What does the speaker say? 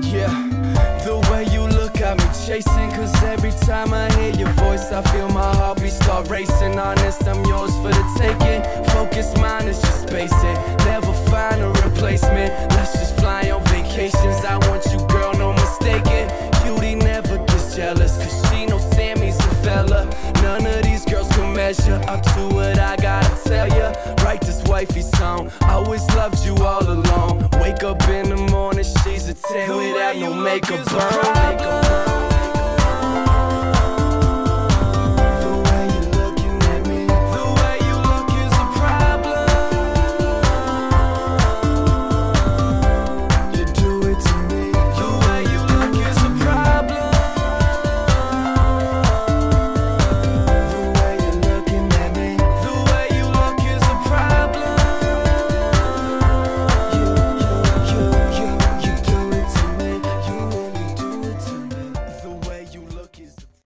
Yeah, the way you look got me chasing, cause every time I hear your voice I feel my heartbeat start racing. Honest, I'm yours for the taking. Focus, mine is just basic. Never find a replacement. Let's just fly on vacations. I want you, girl, no mistaking. Cutie never gets jealous, cause she knows Sammy's a fella. None of these girls can measure up to what I gotta tell ya. Write this wifey song, always loved you all along. Wake up in the morning, she's a 10 without no makeup burn.